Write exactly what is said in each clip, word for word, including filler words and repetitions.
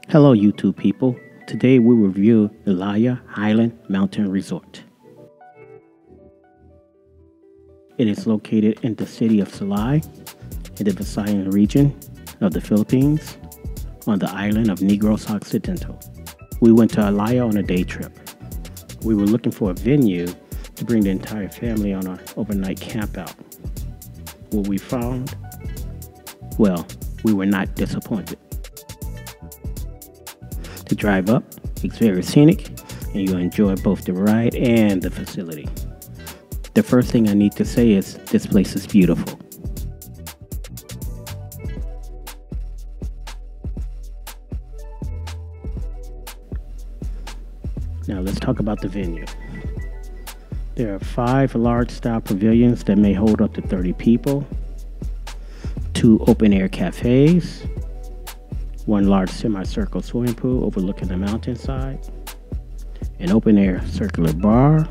Hello YouTube people, today we will review Elia Highland Mountain Resort. It is located in the city of Salai, in the Visayan region of the Philippines, on the island of Negros Occidental. We went to Elia on a day trip. We were looking for a venue to bring the entire family on an overnight camp out. What we found? Well, we were not disappointed. The drive up, it's very scenic, and you'll enjoy both the ride and the facility. The first thing I need to say is this place is beautiful. Now let's talk about the venue. There are five large style pavilions that may hold up to thirty people, two open air cafes, one large semicircle swimming pool overlooking the mountainside, an open air circular bar,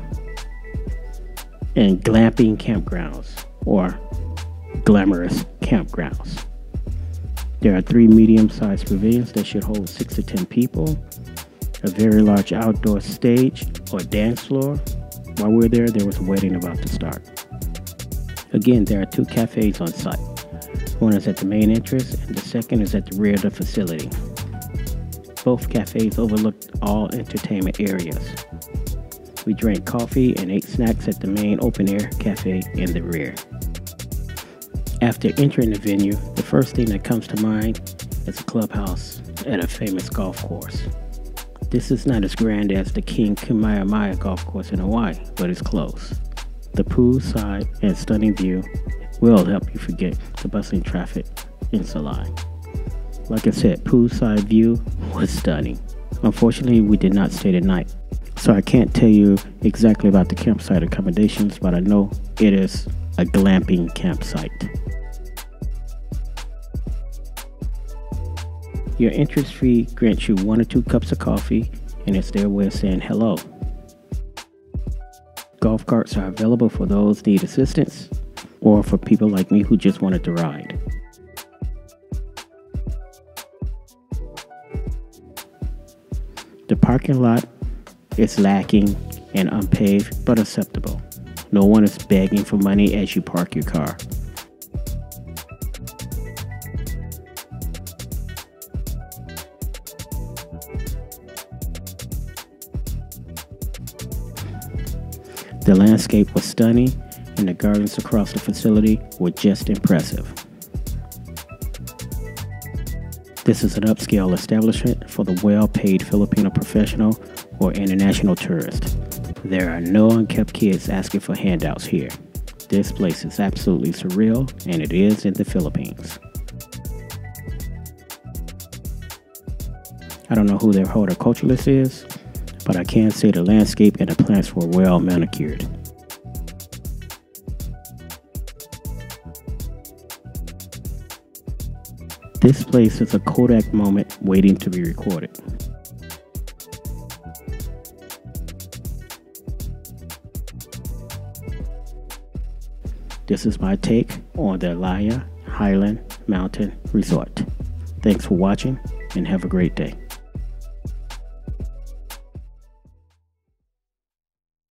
and glamping campgrounds or glamorous campgrounds. There are three medium-sized pavilions that should hold six to ten people, a very large outdoor stage or dance floor. While we were there, there was a wedding about to start. Again, there are two cafes on site. One is at the main entrance and the second is at the rear of the facility. Both cafes overlooked all entertainment areas. We drank coffee and ate snacks at the main open-air cafe in the rear. After entering the venue, the first thing that comes to mind is a clubhouse at a famous golf course. This is not as grand as the King Kamehameha golf course in Hawaii, but it's close. The poolside and stunning view will help you forget the bustling traffic in Salai. Like I said, poolside view was stunning. Unfortunately, we did not stay the night, so I can't tell you exactly about the campsite accommodations, but I know it is a glamping campsite. Your entrance fee grants you one or two cups of coffee, and it's their way of saying hello. Golf carts are available for those who need assistance, or for people like me who just wanted to ride. The parking lot is lacking and unpaved, but acceptable. No one is begging for money as you park your car. The landscape was stunning, and the gardens across the facility were just impressive. This is an upscale establishment for the well-paid Filipino professional or international tourist. There are no unkept kids asking for handouts here. This place is absolutely surreal, and it is in the Philippines. I don't know who their horticulturalist is, but I can say the landscape and the plants were well manicured. This place is a Kodak moment waiting to be recorded. This is my take on the Elia Highland Mountain Resort. Thanks for watching and have a great day.